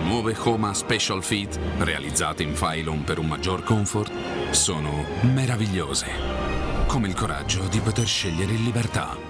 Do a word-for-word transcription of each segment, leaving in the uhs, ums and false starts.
nuove Homa Special Fit, realizzate in Phylon per un maggior comfort, sono meravigliose, come il coraggio di poter scegliere in libertà.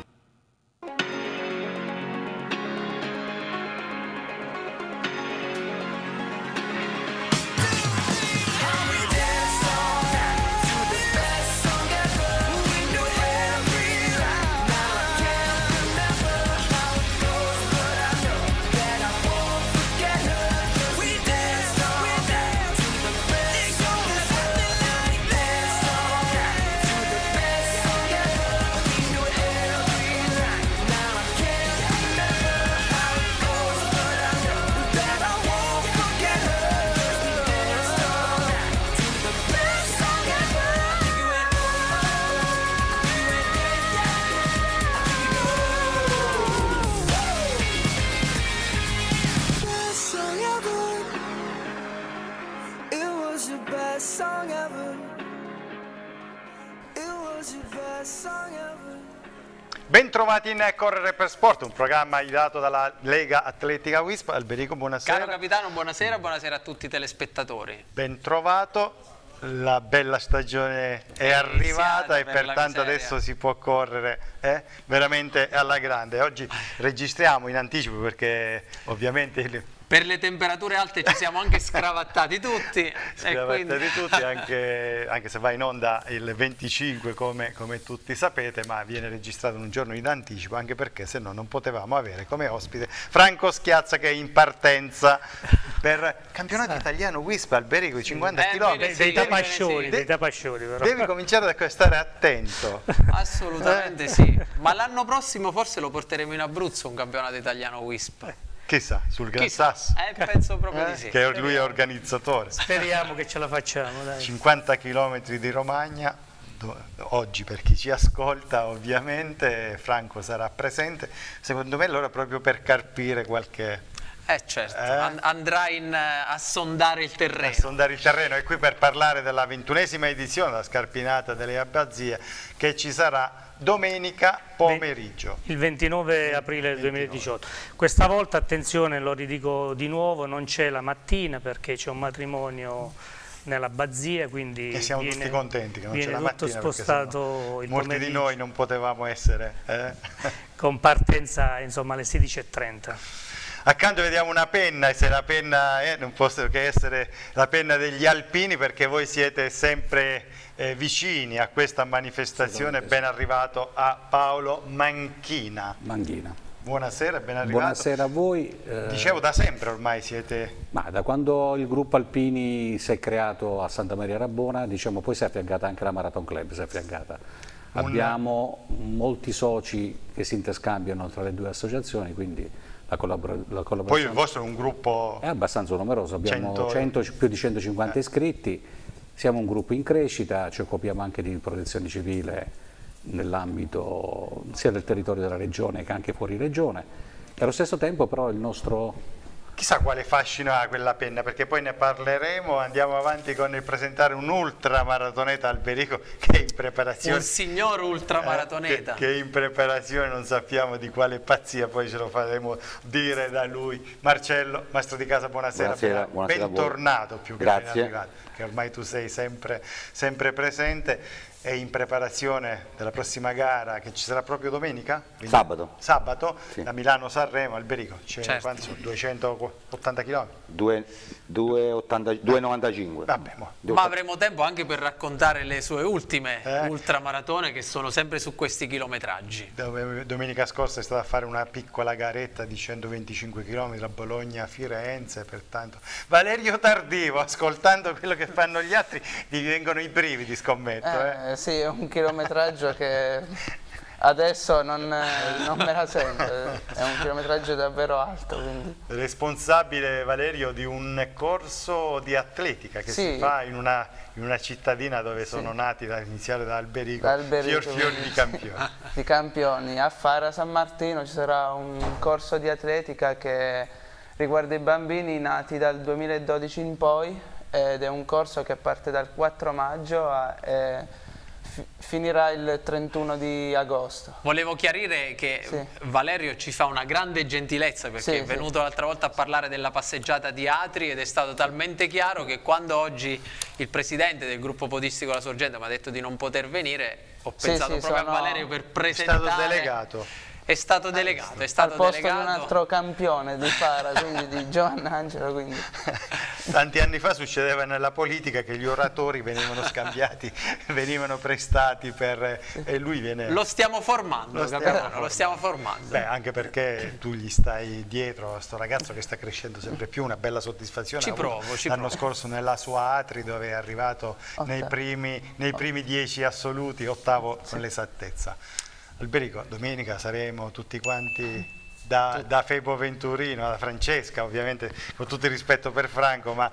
Bentrovati in Correre per Sport, un programma ideato dalla Lega Atletica Wisp. Alberico, buonasera. Caro capitano, buonasera, buonasera a tutti i telespettatori. Bentrovato, la bella stagione è arrivata e pertanto adesso si può correre eh, veramente alla grande. Oggi registriamo in anticipo perché ovviamente... Il... Per le temperature alte ci siamo anche scravattati tutti. Scravattati quindi... tutti, anche, anche se va in onda il venticinque come, come tutti sapete, ma viene registrato un giorno in anticipo, anche perché se no non potevamo avere come ospite Franco Schiazza, che è in partenza per campionato italiano Wisp, Alberico, cinquanta eh, chilometri. Sì, dei tapascioni, sì. dei tapascioni però. Devi cominciare a stare attento. Assolutamente sì, ma l'anno prossimo forse lo porteremo in Abruzzo un campionato italiano Wisp. Chissà, sul Gran Chissà, Sasso. eh, penso proprio Eh, di sì. che lui è organizzatore. Speriamo che ce la facciamo, dai. cinquanta chilometri di Romagna, do, oggi per chi ci ascolta ovviamente, Franco sarà presente, secondo me allora proprio per carpire qualche... Eh certo, Eh? And andrà in, uh, a sondare il terreno. A sondare il terreno, e qui per parlare della ventunesima edizione della Scarpinata delle Abbazie, che ci sarà domenica pomeriggio. Il ventinove aprile del duemiladiciotto. Questa volta, attenzione, lo ridico di nuovo, non c'è la mattina perché c'è un matrimonio nell'abbazia, quindi che siamo viene, tutti contenti che non c'è la viene tutto mattina, spostato il molti pomeriggio, di noi non potevamo essere eh? con partenza insomma alle sedici e trenta. Accanto vediamo una penna, e se la penna è, non può che essere la penna degli alpini, perché voi siete sempre eh, vicini a questa manifestazione. Ben arrivato a Paolo Manchina. Manchina. Buonasera, ben arrivato. Buonasera a voi. Eh, Dicevo, da sempre ormai siete... Ma da quando il gruppo Alpini si è creato a Santa Maria Rabbona, diciamo, poi si è affiancata anche la Marathon Club, si è affiancata. Un... Abbiamo molti soci che si interscambiano tra le due associazioni, quindi la, collabora la collaborazione... Poi il vostro è un gruppo... È abbastanza numeroso, abbiamo cento... cento, più di centocinquanta eh. iscritti, siamo un gruppo in crescita, ci occupiamo anche di protezione civile nell'ambito sia del territorio della regione che anche fuori regione. E allo stesso tempo però il nostro... Chissà quale fascino ha quella penna, perché poi ne parleremo. Andiamo avanti con il presentare un ultramaratoneta, Alberico, che è in preparazione. Un signor ultramaratoneta. Eh, che, che è in preparazione, non sappiamo di quale pazzia, poi ce lo faremo dire da lui. Marcello, maestro di casa, buonasera. Buonasera, buonasera. Bentornato, più che Grazie. ben arrivato, che ormai tu sei sempre, sempre presente. È in preparazione della prossima gara, che ci sarà proprio domenica? Quindi Sabato. Sabato, sì. Da Milano-Sanremo. Alberico, c'è certo. duecentottanta chilometri? due e novantacinque. Vabbè, mo. Ma avremo tempo anche per raccontare le sue ultime eh? ultramaratone, che sono sempre su questi chilometraggi. Domenica scorsa è stata a fare una piccola garetta di centoventicinque chilometri a Bologna-Firenze, pertanto Valerio Tardivo, ascoltando quello che fanno gli altri, ti vengono i brividi, scommetto. Eh, eh? Sì, è un chilometraggio che adesso non, non me la sento, è un chilometraggio davvero alto. Quindi. Responsabile, Valerio, di un corso di atletica che sì. si fa in una, in una cittadina dove sì. sono nati, da iniziare da Alberico, da Alberico fior fior di campioni. Di campioni. A Fara San Martino ci sarà un corso di atletica che riguarda i bambini nati dal duemiladodici in poi, ed è un corso che parte dal quattro maggio a, eh, finirà il trentuno di agosto. Volevo chiarire che Sì. Valerio ci fa una grande gentilezza perché Sì, è venuto l'altra volta a parlare della passeggiata di Atri ed è stato talmente chiaro che quando oggi il presidente del gruppo podistico La Sorgente mi ha detto di non poter venire, ho Sì, pensato sì, proprio sono- a Valerio per È presentare. stato delegato. È stato delegato, è Al stato posto di un delegato. altro campione di Fara, quindi di Giovannangelo, quindi Tanti anni fa succedeva nella politica che gli oratori venivano scambiati, venivano prestati per... e lui viene... Lo stiamo formando, Lo stiamo capitano, formando. lo stiamo formando. Beh, anche perché tu gli stai dietro a sto ragazzo che sta crescendo sempre più, una bella soddisfazione. Ci ha avuto provo, ci l'anno provo. scorso nella sua Atri dove è arrivato nei primi, nei primi dieci assoluti, ottavo con l'esattezza. Alberico, domenica saremo tutti quanti da, da Febo Venturino, da Francesca, ovviamente con tutto il rispetto per Franco, ma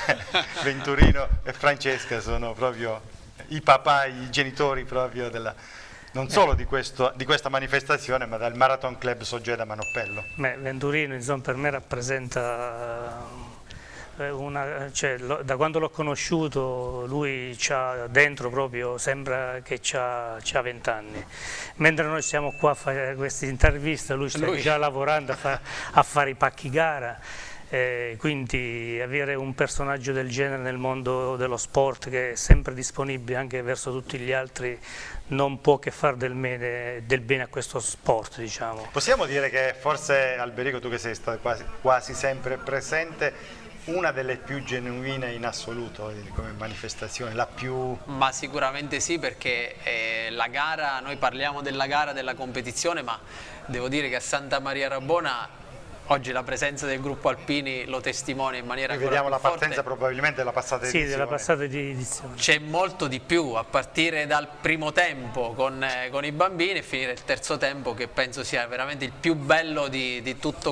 Venturino e Francesca sono proprio i papà, i genitori proprio della, non solo di, questo, di questa manifestazione, ma del Marathon Club Soggeda Manoppello. Beh, Venturino insomma, per me rappresenta eh, una, cioè, lo- da quando l'ho conosciuto lui c'ha dentro proprio, sembra che c'ha vent'anni, mentre noi stiamo qua a fare queste interviste lui sta Lui. già lavorando a, fa- a fare i pacchi gara. Eh, quindi avere un personaggio del genere nel mondo dello sport che è sempre disponibile anche verso tutti gli altri non può che far del bene, del bene a questo sport, diciamo. Possiamo dire che forse, Alberico, tu che sei stato quasi, quasi sempre presente, una delle più genuine in assoluto eh, come manifestazione, la più... Ma sicuramente sì, perché eh, la gara, noi parliamo della gara, della competizione, ma devo dire che a Santa Maria Rabbona oggi la presenza del gruppo Alpini lo testimonia in maniera Qui ancora vediamo la più partenza forte. probabilmente della passata Sì, edizione. della passata edizione. C'è molto di più, a partire dal primo tempo con, eh, con i bambini e finire il terzo tempo, che penso sia veramente il più bello di, di tutto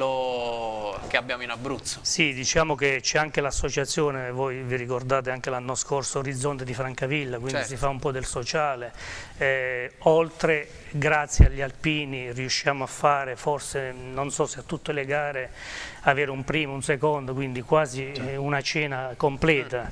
quello che abbiamo in Abruzzo. Sì, diciamo che c'è anche l'associazione, voi vi ricordate anche l'anno scorso Orizzonte di Francavilla, quindi Certo. si fa un po' del sociale. Eh, oltre, grazie agli alpini, riusciamo a fare forse, non so se a tutte le gare, avere un primo, un secondo, quindi quasi eh, una cena completa.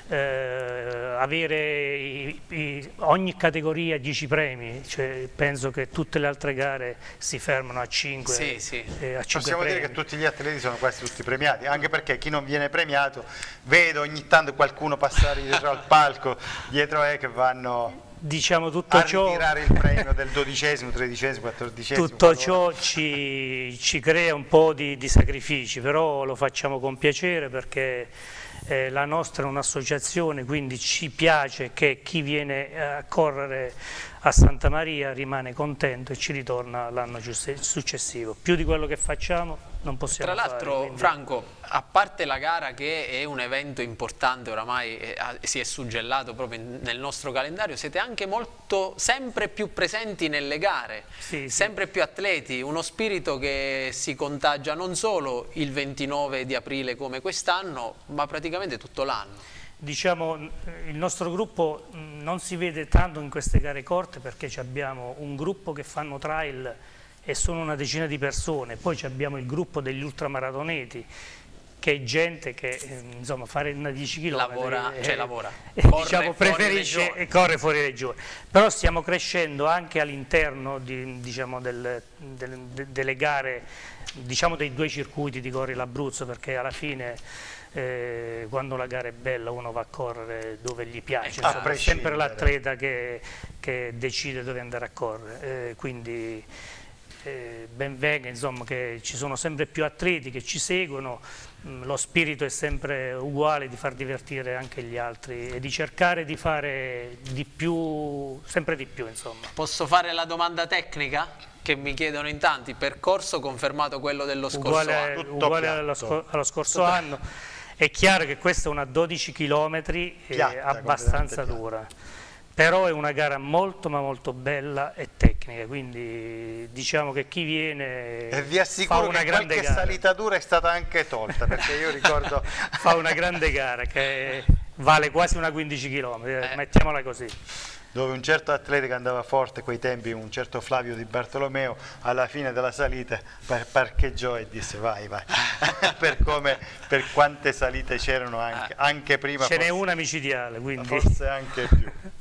Eh, avere i- i- ogni categoria dieci premi, cioè, penso che tutte le altre gare si fermano a cinque. Sì, sì. eh, a cinque Possiamo dire premi. che tutti gli atleti sono quasi tutti premiati, anche perché chi non viene premiato, vedo ogni tanto qualcuno passare dietro al palco, dietro è che vanno Diciamo tutto a ciò, ritirare il premio del dodicesimo, tredicesimo, quattordicesimo. tutto qualora- ciò ci, ci crea un po' di, di sacrifici, però lo facciamo con piacere perché eh, la nostra è un'associazione, quindi ci piace che chi viene a correre a Santa Maria rimane contento e ci ritorna l'anno successivo. Più di quello che facciamo non possiamo Tra l'altro, fare, quindi- Franco, a parte la gara che è un evento importante, oramai eh, ha- si è suggellato proprio in- nel nostro calendario, siete anche molto, sempre più presenti nelle gare, Sì, sì. sempre più atleti, uno spirito che si contagia non solo il ventinove di aprile come quest'anno, ma praticamente tutto l'anno. Diciamo, il nostro gruppo mh, non si vede tanto in queste gare corte perché ci abbiamo un gruppo che fanno trail e sono una decina di persone, poi ci abbiamo il gruppo degli ultramaratoneti che è gente che eh, insomma fare una dieci chilometri Lavora, eh, cioè lavora, eh, corre diciamo, fuori preferisce regione. e corre fuori regione, però stiamo crescendo anche all'interno di, diciamo, del- del- de- delle gare, diciamo dei due circuiti di Corri l'Abruzzo, perché alla fine eh, quando la gara è bella uno va a correre dove gli piace, A insomma, è prescindere. sempre l'atleta che, che decide dove andare a correre, eh, quindi eh, ben venga insomma, che ci sono sempre più atleti che ci seguono, mh, lo spirito è sempre uguale di far divertire anche gli altri e di cercare di fare di più, sempre di più insomma. Posso fare la domanda tecnica? Che mi chiedono in tanti, percorso confermato quello dello scorso Uguale, anno. Tutto uguale piatto. allo, scor- allo scorso anno. È chiaro che questa è una dodici chilometri eh, Piatta, abbastanza completamente dura, però è una gara molto ma molto bella e tecnica, quindi diciamo che chi viene E vi fa assicuro una che grande qualche gara, salita dura è stata anche tolta, perché io ricordo... fa una grande gara che vale quasi una quindici chilometri, Eh. mettiamola così. dove un certo atleta che andava forte quei tempi, un certo Flavio Di Bartolomeo, alla fine della salita par- parcheggiò e disse vai vai, per, come, per quante salite c'erano anche, anche prima, Ce n'è forse, una micidiale, quindi forse anche più.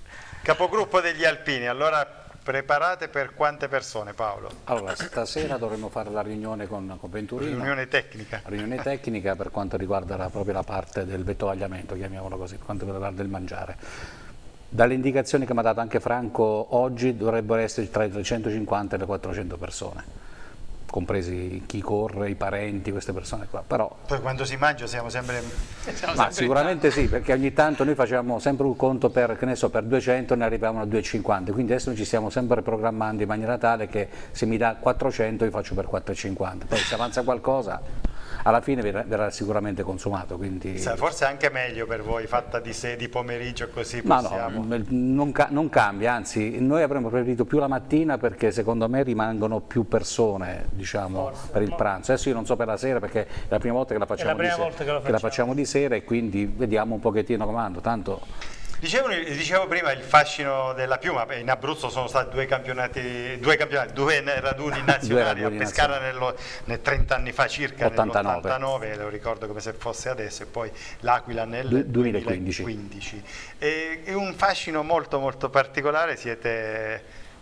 Capogruppo degli alpini, allora preparate per quante persone, Paolo? Allora, stasera dovremmo fare la riunione con, con Venturino. Riunione tecnica. Riunione tecnica per quanto riguarda la, proprio la parte del vettovagliamento, chiamiamolo così, per quanto riguarda il mangiare. Dalle indicazioni che mi ha dato anche Franco oggi dovrebbero essere tra i trecentocinquanta e le quattrocento persone, compresi chi corre, i parenti, queste persone qua. Però, poi quando si mangia siamo sempre... Siamo ma sempre sicuramente sì, perché ogni tanto noi facciamo sempre un conto per, che ne so, per duecento e ne arriviamo a duecentocinquanta, quindi adesso noi ci stiamo sempre programmando in maniera tale che se mi dà quattrocento io faccio per quattrocentocinquanta, poi se avanza qualcosa alla fine verrà, verrà sicuramente consumato. Quindi... forse anche meglio per voi, fatta di sé di pomeriggio così Ma possiamo... no, non, ca non cambia, anzi noi avremmo preferito più la mattina perché secondo me rimangono più persone, diciamo, forse, per il no. pranzo. Adesso io non so per la sera perché è la prima volta che la facciamo, è la prima di, volta che la che la facciamo di sera e quindi vediamo un pochettino comando, tanto... Dicevo, dicevo prima il fascino della piuma, in Abruzzo sono stati due campionati, due, campionati, due raduni nazionali due raduni a Pescara nello, nel trenta anni fa circa, nell'ottantanove, lo ricordo come se fosse adesso, e poi l'Aquila nel duemilaquindici. duemilaquindici. E, è un fascino molto molto particolare, siete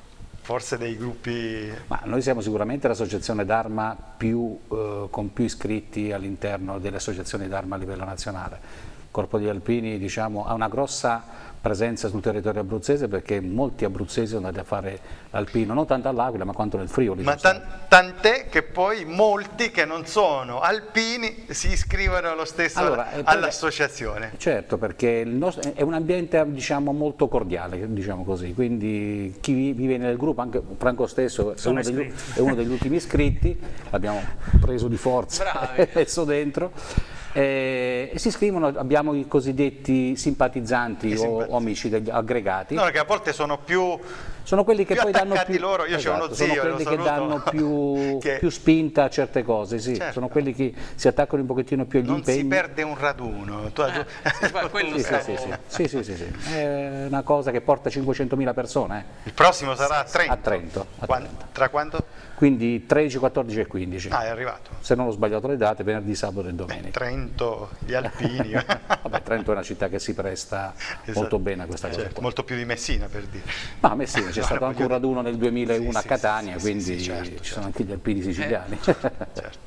forse dei gruppi... Ma noi siamo sicuramente l'associazione d'arma più, eh, con più iscritti all'interno delle associazioni d'arma a livello nazionale. Corpo degli Alpini, diciamo, ha una grossa presenza sul territorio abruzzese perché molti abruzzesi sono andati a fare l'alpino, non tanto all'Aquila ma quanto nel Friuli. Ma tan tant'è che poi molti che non sono alpini si iscrivono lo stesso allora, all'associazione. Certo, perché il nostro, è un ambiente, diciamo, molto cordiale, diciamo così, quindi chi vive nel gruppo, anche Franco stesso è uno, degli, è uno degli ultimi iscritti, l'abbiamo preso di forza e messo dentro. Eh, e si iscrivono, abbiamo i cosiddetti simpatizzanti o, o amici degli aggregati. No, che a volte sono più, sono quelli che più poi danno più, loro. Io esatto, c'ho uno zio, sono quelli che danno più, che... più spinta a certe cose, sì. Certo. Sono quelli che si attaccano un pochettino più agli non impegni. Non si perde un raduno. Tu, eh, sì, quello sì, sì, sì, sì, sì, sì, sì. È una cosa che porta cinquecentomila persone. Eh. Il prossimo sarà a Trento. A Trento, a Trento. Tra quanto? Quindi tredici, quattordici e quindici. Ah, è arrivato. Se non ho sbagliato le date, venerdì, sabato e domenica. Beh, Trento, gli alpini. Vabbè, Trento è una città che si presta esatto. molto bene a questa cosa. Certo, molto più di Messina, per dire. Ma Messina, c'è no, stato anche un raduno nel duemilauno sì, a Catania, sì, quindi sì, sì, certo, ci certo. sono anche gli alpini siciliani. Eh, certo.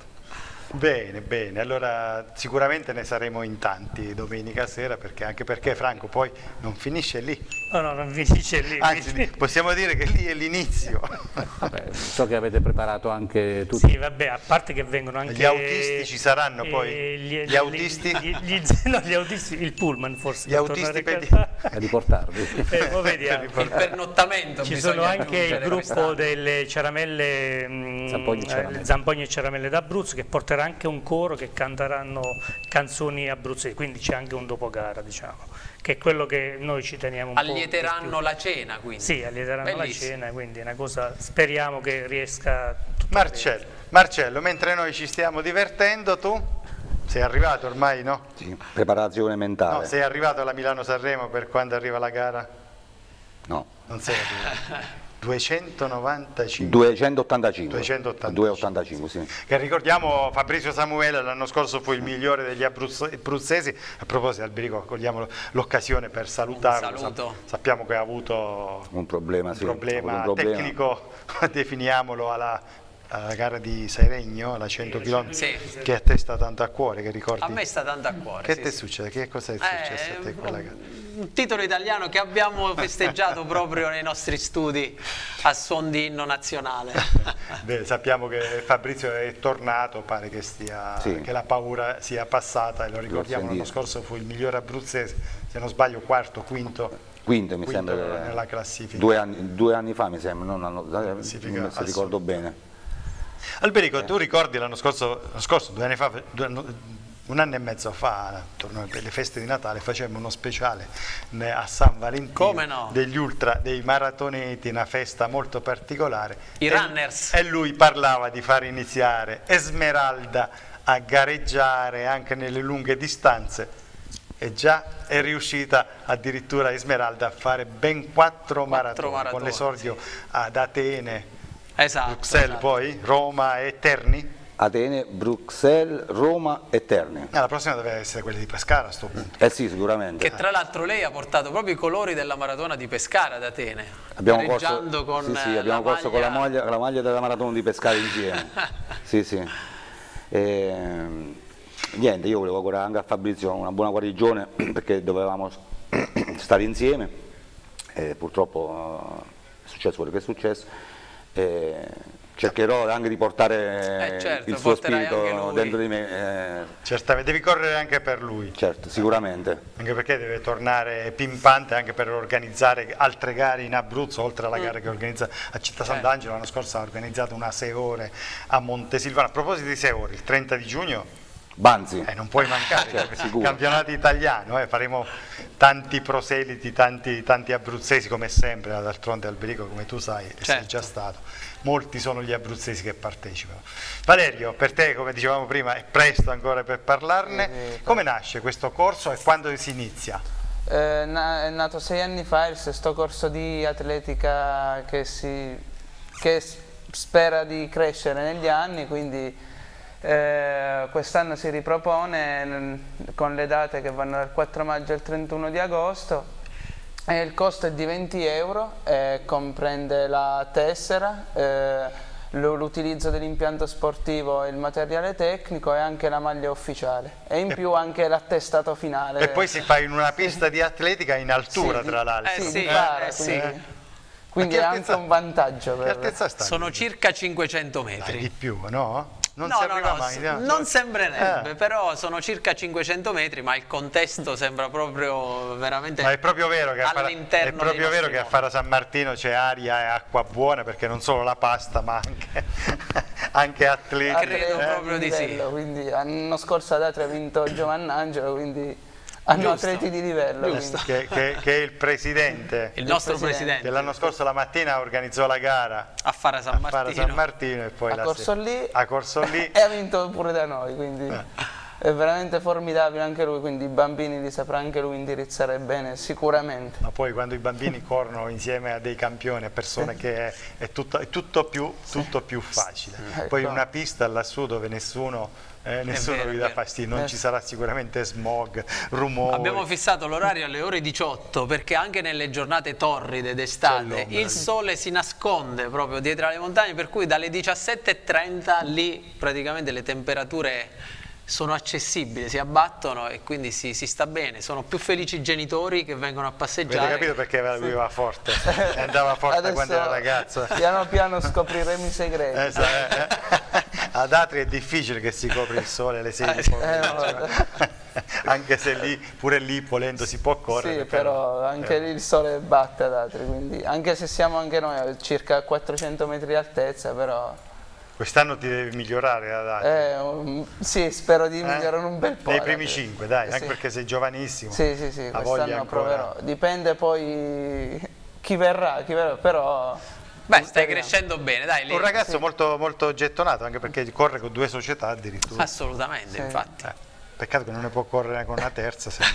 Bene, bene, allora sicuramente ne saremo in tanti domenica sera, perché anche perché Franco poi non finisce lì. No, no, non finisce lì. Anzi, possiamo dire che lì è l'inizio. Vabbè, so che avete preparato anche tutti. Sì, vabbè, a parte che vengono anche... Gli autisti ci saranno eh, poi? Gli, gli autisti? Gli, gli, no, gli autisti, il pullman forse. Gli autisti per, per riportarvi. Eh, poi vediamo. Il pernottamento. Ci sono anche il gruppo delle ciaramelle, mh, Zampogni e ciaramelle, Zampogni e ciaramelle d'Abruzzo, che porterà anche un coro che canteranno canzoni abruzzesi, quindi c'è anche un dopogara, diciamo, che è quello che noi ci teniamo un allieteranno po' più. la cena, quindi. Sì, allieteranno Bellissimo. la cena, quindi è una cosa, speriamo che riesca tutto Marcello, Marcello, mentre noi ci stiamo divertendo, tu sei arrivato ormai, no? Sì, preparazione mentale. No, sei arrivato alla Milano-Sanremo per quando arriva la gara? No. Non sei arrivato. duecentonovantacinque duecentottantacinque duecentottantacinque, duecentottantacinque sì. Che ricordiamo, Fabrizio Samuele l'anno scorso fu il migliore degli abruzzesi. A proposito, Alberico, cogliamo l'occasione per salutarlo. Saluto. Sappiamo che ha avuto un problema, un sì, problema, un problema. tecnico, definiamolo, alla, alla gara di Sairegno, alla cento chilometri, sì. che a te sta tanto a cuore, che ricordi? A me sta tanto a cuore. Che sì, ti è sì. successo? Che cosa è successo eh, a te in quella gara? Un titolo italiano che abbiamo festeggiato proprio nei nostri studi a suon di inno nazionale. Beh, sappiamo che Fabrizio è tornato, pare che, stia, sì. che la paura sia passata, e lo ricordiamo, l'anno scorso fu il migliore abruzzese, se non sbaglio quarto, quinto, quinto mi quinto sembra nella classifica. Due anni, due anni fa mi sembra, non, hanno, non si ricordo bene. Alberico, eh. tu ricordi l'anno scorso, l'anno scorso, due anni fa, due, un anno e mezzo fa, attorno alle feste di Natale, facemmo uno speciale a San Valentino. Come no? Degli ultra, dei maratoneti, una festa molto particolare. I e, runners. E lui parlava di far iniziare Esmeralda a gareggiare anche nelle lunghe distanze, e già è riuscita addirittura Esmeralda a fare ben quattro, maratoni, maratoni, con l'esordio sì. ad Atene, esatto, Bruxelles, esatto. poi Roma e Terni. Atene, Bruxelles, Roma e Terni. Ah, la prossima deve essere quella di Pescara a questo punto. Eh sì, sicuramente. Che tra l'altro lei ha portato proprio i colori della maratona di Pescara ad Atene, Abbiamo corso, gareggiando con sì, sì, la abbiamo corso con la maglia... maglia, la maglia della maratona di Pescara insieme. Sì, sì. E, niente, io volevo augurare anche a Fabrizio una buona guarigione perché dovevamo stare insieme e purtroppo è successo quello che è successo. E cercherò anche di portare eh certo, il suo porterai anche spirito lui. dentro di me. Eh, Certamente, devi correre anche per lui. certo, sicuramente. Anche perché deve tornare pimpante anche per organizzare altre gare in Abruzzo, oltre alla gara che organizza a Città Sant'Angelo. L'anno scorso ha organizzato una sei ore a Montesilvano. A proposito di sei ore, il trenta di giugno Banzi. eh, non puoi mancare, Certo, il sicuro. campionato italiano, eh, faremo tanti proseliti, tanti, tanti abruzzesi come sempre, d'altronde Alberico come tu sai, e sei Certo. già stato, molti sono gli abruzzesi che partecipano. Valerio, per te come dicevamo prima è presto ancora per parlarne, Sì, sì, come nasce questo corso e quando si inizia? Eh, na- è nato sei anni fa il sesto corso di atletica che, si, che s- spera di crescere negli anni, quindi eh, quest'anno si ripropone n- con le date che vanno dal quattro maggio al trentuno di agosto. E il costo è di venti euro, eh, comprende la tessera, eh, l- l'utilizzo dell'impianto sportivo e il materiale tecnico e anche la maglia ufficiale e in più anche l'attestato finale. E poi si fa in una pista di atletica in altura, Sì, di- tra l'altro. Eh Sì, sì, di bara, eh sì. quindi, quindi Ma è che anche altezza- un vantaggio. Che Per... altezza sta? Sono circa cinquecento Dai, metri. di più, no? Non no, si no, arriva no, mai. s- no? non sembrerebbe, Eh. però sono circa cinquecento metri, ma il contesto sembra proprio veramente Ma è proprio vero che a Fara, è all'interno proprio dei vero nostri che a mondi. Fara San Martino c'è aria e acqua buona, perché non solo la pasta ma anche, anche atleti. Credo eh? proprio di sì. livello, quindi l'anno scorso ad Atri ha vinto Giovannangelo, quindi hanno Giusto. atleti di livello. Giusto. quindi- Che, che- che è il presidente Il nostro presidente. presidente, che l'anno scorso la mattina organizzò la gara a Fara San a Fara Martino. San Martino e poi Ha la corso se- lì. ha corso lì. E ha vinto pure da noi, quindi è veramente formidabile anche lui, quindi i bambini li saprà anche lui indirizzare bene, sicuramente. Ma poi quando i bambini corrono insieme a dei campioni, a persone che è, è tutto, è tutto più, tutto più facile. Poi Ecco. una pista lassù dove nessuno, eh, nessuno vero, vi è dà vero. fastidio, non Eh. ci sarà sicuramente smog, rumori. Abbiamo fissato l'orario alle ore diciotto perché anche nelle giornate torride d'estate l'ombra il lì. sole si nasconde proprio dietro alle montagne, per cui dalle diciassette e trenta lì praticamente le temperature sono accessibili, si abbattono e quindi si, si sta bene. Sono più felici i genitori che vengono a passeggiare. Avete capito perché viveva forte? E andava forte Adesso quando era ragazzo. piano piano scopriremo i segreti. Eh, sa- eh. Ad Atri è difficile che si copri il sole alle sei di pomeriggio. Eh, no. Anche se lì, pure lì volendo si può correre. Sì, però anche lì il sole batte ad Atri, quindi anche se siamo anche noi a circa quattrocento metri di altezza, però Quest'anno ti devi migliorare ad Atri. eh, um, sì, spero di Eh? migliorare un bel po'. Nei ad primi Atri. cinque, dai, anche Sì. perché sei giovanissimo. Sì, sì, sì, Ha voglia quest'anno ancora. proverò. Dipende poi chi verrà, chi verrà, però Beh, stai speriamo. crescendo bene, dai. lì- Un ragazzo molto, molto gettonato, anche perché corre con due società addirittura. Assolutamente, Sì. infatti. Eh, peccato che non ne può correre con una terza, se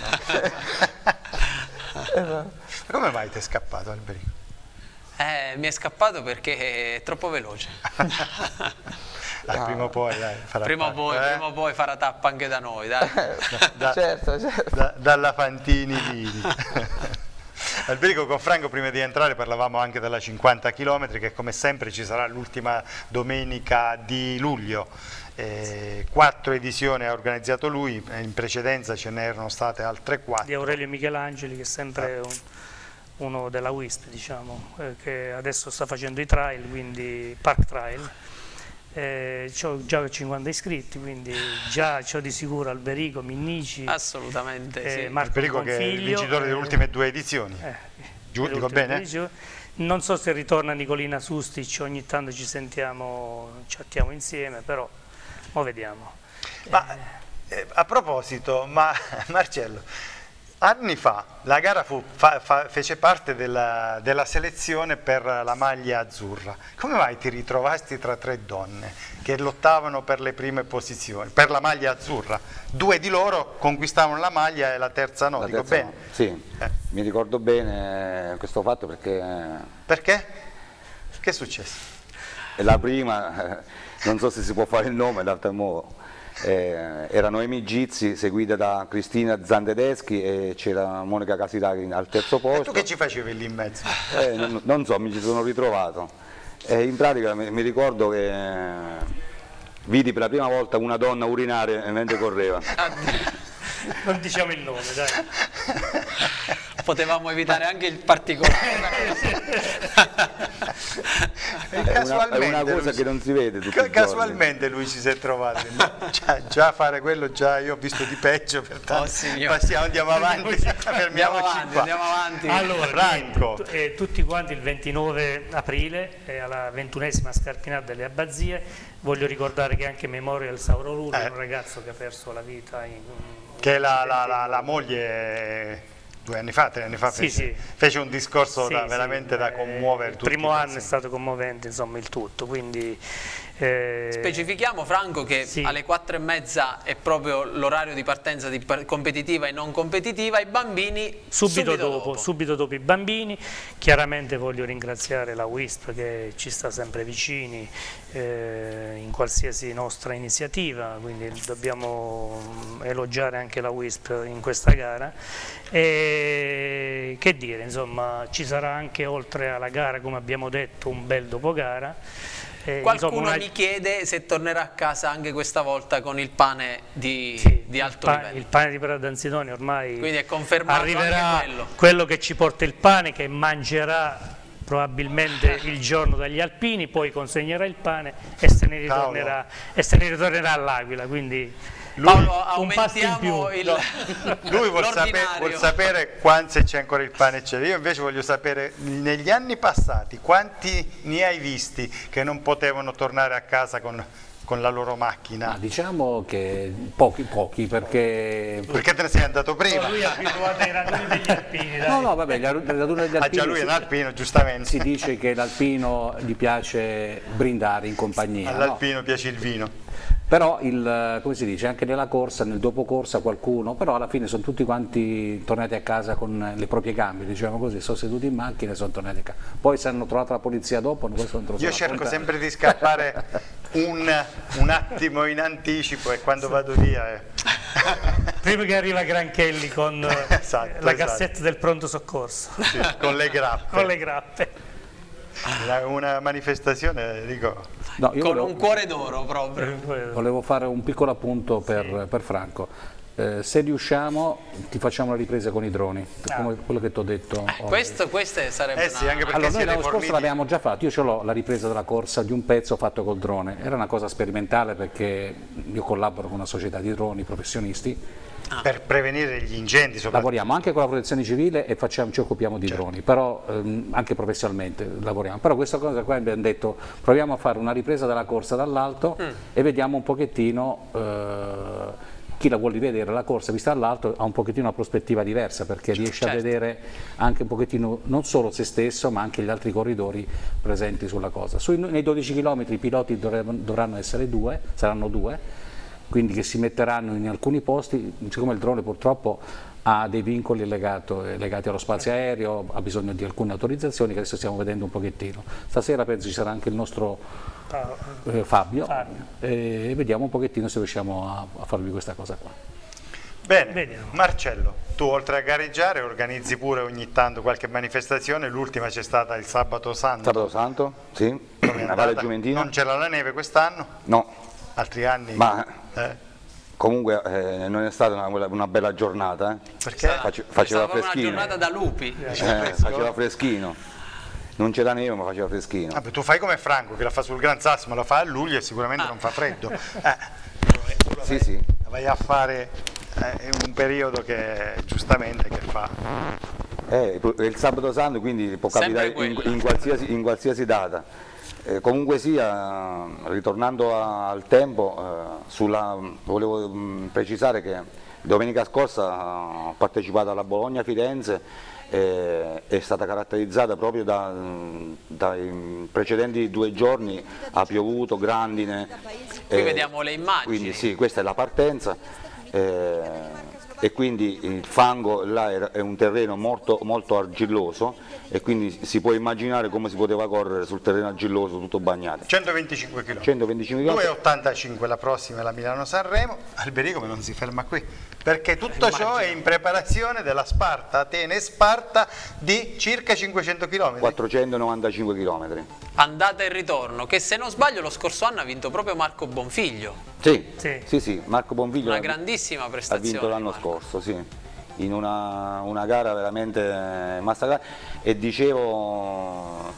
no. Ma come mai ti è scappato Alberico? Eh, mi è scappato perché è troppo veloce. Dai, prima o poi dai, farà Prima o parte, poi, eh? prima o poi farà tappa anche da noi, dai. Da- certo, certo. da- dalla Fantini Vini. Alberico, con Franco prima di entrare parlavamo anche della cinquanta chilometri che come sempre ci sarà l'ultima domenica di luglio. Eh, quattro edizioni ha organizzato lui, in precedenza ce n'erano state altre Di quattro. Aurelio Michelangeli, che è sempre un- uno della W I S P, diciamo, eh, che adesso sta facendo i trail, quindi Park Trail. Eh, ho già cinquanta iscritti, quindi già c'ho di sicuro Alberico, Minnici, Assolutamente, eh, sì. Marco Alberico che è il Configlio, vincitore delle eh, ultime due edizioni. eh, Giù, delle dico ultime bene? edizioni. Non so se ritorna Nicolina Sustic, ogni tanto ci sentiamo, chattiamo insieme, però mo vediamo. Ma eh, a proposito, ma Marcello, anni fa la gara fu, fa- fa- fece parte della, della selezione per la maglia azzurra. Come mai ti ritrovasti tra tre donne che lottavano per le prime posizioni, per la maglia azzurra? Due di loro conquistavano la maglia e la terza no, La dico terza bene. no. Sì, Eh. mi ricordo bene questo fatto perché Perché? Che è successo? è la prima, eh, non so se si può fare il nome, in realtà mo, eh, era Noemi Gizzi seguita da Cristina Zandedeschi e c'era Monica Casiraghi al terzo posto. E tu che ci facevi lì in mezzo? Eh, non, non so, mi ci sono ritrovato. E in pratica mi, mi ricordo che vidi per la prima volta una donna urinare mentre correva. Non diciamo il nome, dai. Potevamo evitare anche il particolare. È una, è una cosa lui, che non si vede tutti i casualmente lui ci si è trovato. già, già fare quello, già io ho visto di peggio, pertanto Oh, passiamo, andiamo avanti, fermiamoci Andiamo avanti, qua. andiamo avanti. Allora, Franco. niente, eh, tutti quanti il ventinove aprile eh, alla ventunesima Scarpinata delle Abbazie, voglio ricordare che anche Memorial Sauro Luro, Eh. un ragazzo che ha perso la vita in, Che la, la, la, la moglie due anni fa, tre anni fa Sì, fece, sì. fece un discorso Sì, da, sì, veramente da eh, commuovere il tutti. primo anno è pensi. stato commovente, insomma, il tutto, quindi eh, Specifichiamo, Franco, che sì. alle quattro e mezza è proprio l'orario di partenza di par- competitiva e non competitiva, i bambini subito, subito dopo, dopo. subito dopo i bambini. Chiaramente voglio ringraziare la W I S P che ci sta sempre vicini eh, in qualsiasi nostra iniziativa, quindi dobbiamo mm, elogiare anche la W I S P in questa gara. E che dire, insomma, ci sarà anche, oltre alla gara, come abbiamo detto, un bel dopogara. Eh, Qualcuno insomma, una... mi chiede se tornerà a casa anche questa volta con il pane di, Sì, di alto il, pa livello. il pane di Prada d'Anzidonio ormai Quindi è confermato arriverà, anche quello. quello che ci porta il pane, che mangerà probabilmente il giorno dagli alpini, poi consegnerà il pane e se ne ritornerà, e se ne ritornerà all'Aquila, quindi Paolo, un pasto in più. aumentiamo il, No, lui vuol, sape- l'ordinario. vuol sapere quanto, se c'è ancora il pane eccetera. Io invece voglio sapere, negli anni passati, quanti ne hai visti che non potevano tornare a casa con, con la loro macchina? Ma diciamo che pochi, pochi, perché... Perché te ne sei andato prima? Lui è abituato ai raduni degli alpini, dai. No, no, vabbè, gli ar- le radune degli Ah, alpini già lui è si- un alpino, giustamente. si dice che l'alpino gli piace brindare in compagnia, no? All'alpino piace il vino. Però il, come si dice, anche nella corsa, nel dopocorsa qualcuno, però alla fine sono tutti quanti tornati a casa con le proprie gambe, diciamo così, sono seduti in macchina e sono tornati a casa. Poi se hanno trovato la polizia dopo, poi sono trovati Io la cerco punta. sempre di scappare un, un attimo in anticipo e quando vado via... eh. Prima che arriva Granchelli con eh, Esatto, la esatto. cassetta del pronto soccorso, Sì, con le grappe. con le grappe. Una, una manifestazione, dico... No, io con volevo, un cuore d'oro proprio. volevo fare un piccolo appunto per, per Franco. Eh, se riusciamo ti facciamo la ripresa con i droni, come quello che ti ho detto oggi. Questo, queste sarebbe Eh sì, una- anche perché Allora, noi siete l'anno scorso forniti- l'abbiamo già fatto, io ce l'ho la ripresa della corsa di un pezzo fatto col drone, era una cosa sperimentale perché io collaboro con una società di droni professionisti, per prevenire gli incendi soprattutto. lavoriamo anche con la protezione civile e facciamo, ci occupiamo di droni, però ehm, anche professionalmente lavoriamo, però questa cosa qua abbiamo detto proviamo a fare una ripresa della corsa dall'alto e vediamo un pochettino eh, chi la vuole rivedere la corsa vista dall'alto ha un pochettino una prospettiva diversa perché riesce certo. a vedere anche un pochettino non solo se stesso ma anche gli altri corridori presenti sulla cosa. Sui, nei dodici chilometri i piloti dovrebbero- dovranno essere due, saranno due, quindi che si metteranno in alcuni posti, siccome il drone purtroppo ha dei vincoli legato, eh, legati allo spazio aereo, ha bisogno di alcune autorizzazioni che adesso stiamo vedendo un pochettino. Stasera penso ci sarà anche il nostro eh, Fabio, Fabio. eh, e vediamo un pochettino se riusciamo a, a farvi questa cosa qua. Bene, Vediamo. Marcello, tu oltre a gareggiare organizzi pure ogni tanto qualche manifestazione, l'ultima c'è stata il Sabato Santo. Sabato Santo, sì, Com'è a andata? Valle Giumentina. Non c'era la neve quest'anno? No, Altri anni? ma Eh? comunque eh, non è stata una, una bella giornata, eh. Perché? Face- È faceva stata proprio una freschino, giornata da lupi. Eh, faceva freschino, non c'era neve ma faceva freschino. Vabbè, tu fai come Franco che la fa sul Gran Sasso, ma lo fa a luglio e sicuramente Ah. non fa freddo. Eh, Sì, sì. vai a fare eh, un periodo che giustamente che fa. Eh, è il Sabato Santo, quindi può Sempre capitare in, quella. in qualsiasi, in qualsiasi data. Eh, comunque sia, ritornando a- al tempo, eh, sulla, volevo mh, precisare che domenica scorsa eh, ho partecipato alla Bologna-Firenze, eh, è stata caratterizzata proprio da, mh, dai precedenti due giorni, ha piovuto, grandine. Qui eh, vediamo le immagini. Quindi sì, questa è la partenza. eh, e quindi il fango là è un terreno molto, molto argilloso e quindi si può immaginare come si poteva correre sul terreno argilloso tutto bagnato. centoventicinque chilometri. centoventicinque chilometri. due virgola ottantacinque la prossima è la Milano-Sanremo. Alberico ma non si ferma qui, perché tutto ciò è in preparazione della Sparta, Atene e Sparta di circa cinquecento chilometri. quattrocentonovantacinque chilometri. Andata e ritorno, che se non sbaglio lo scorso anno ha vinto proprio Marco Bonfiglio. Sì, Sì. sì, sì, Marco Bonfiglio Una ha- grandissima ha prestazione. vinto l'anno Marco. scorso, sì, in una, una gara veramente massacrata e dicevo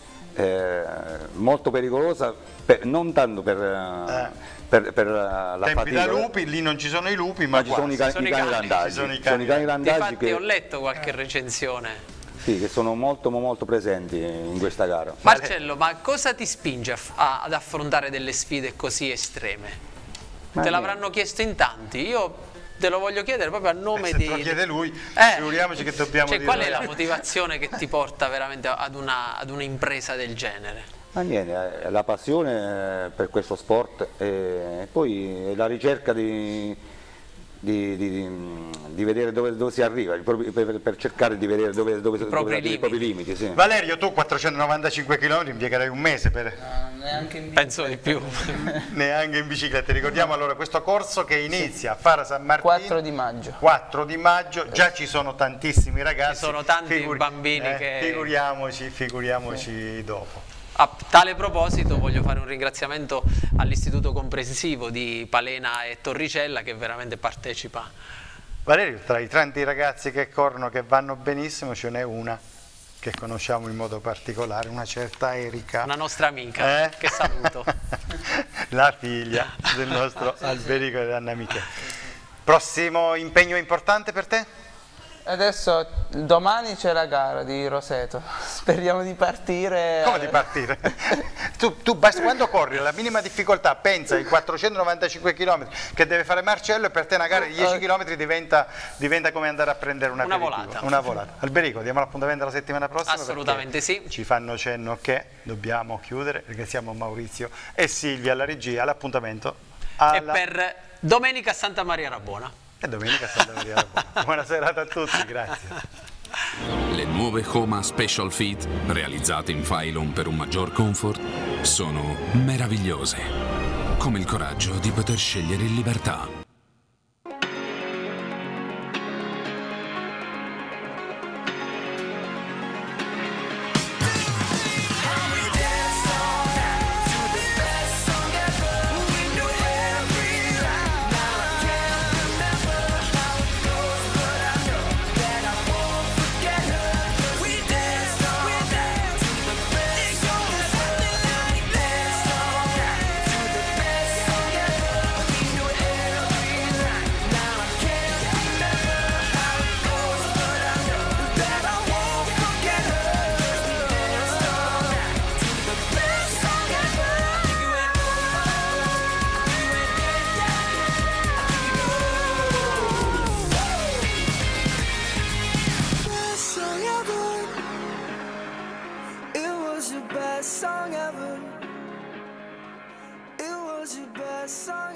eh, molto pericolosa, per- non tanto per, Eh. per, per la Tempi fatica, da lupi, lì non ci sono i lupi, ma, ma ci sono i, quasi. cani- sono i i cani cani, randaggi, ci sono i ci sono i cani cani randaggi Difatti che, ho letto qualche recensione. sì, che sono molto molto presenti in questa gara. Marcello, ma cosa ti spinge a f- a- ad affrontare delle sfide così estreme? Ma Te niente. l'avranno chiesto in tanti, io te lo voglio chiedere proprio a nome Eh, se di... te lo chiede lui, Eh, figuriamoci che dobbiamo cioè, dire qual è la noi. motivazione che ti porta veramente ad una- ad un'impresa del genere? Ma niente, eh, la passione per questo sport e poi la ricerca di, di, di, di vedere dove, dove si arriva, proprio per, per cercare di vedere dove, dove, dove propri arrivano i propri limiti. Sì. Valerio, tu quattrocentonovantacinque chilometri impiegherai un mese per... No, neanche in Penso di più. neanche in bicicletta. Ricordiamo allora questo corso che inizia a Fara San Martino quattro di maggio. quattro di maggio, già ci sono tantissimi ragazzi. Ci sono tanti bambini eh, che- Figuriamoci, figuriamoci dopo. A tale proposito voglio fare un ringraziamento all'Istituto Comprensivo di Palena e Torricella che veramente partecipa. Valerio, tra i tanti ragazzi che corrono, che vanno benissimo, ce n'è una che conosciamo in modo particolare, una certa Erika. Una nostra amica, Eh? che saluto. La figlia del nostro Alberico e Anna Michele. Prossimo impegno importante per te? Adesso domani c'è la gara di Roseto, speriamo di partire. Come di partire? tu, tu basta, quando corri alla minima difficoltà pensa ai quattrocentonovantacinque chilometri che deve fare Marcello e per te una gara di dieci chilometri diventa, diventa come andare a prendere una Una aperitivo, volata. Una volata. Alberico, diamo l'appuntamento la settimana prossima? Assolutamente perché sì. Ci fanno cenno che dobbiamo chiudere, ringraziamo Maurizio e Silvia alla regia, l'appuntamento alla... E per domenica a Santa Maria Rabona. E domenica Santa Maria Rabona. Buona serata a tutti, grazie. Le nuove Homa Special Fit, realizzate in Phylon per un maggior comfort, sono meravigliose, come il coraggio di poter scegliere in libertà. Best song ever. It was your best song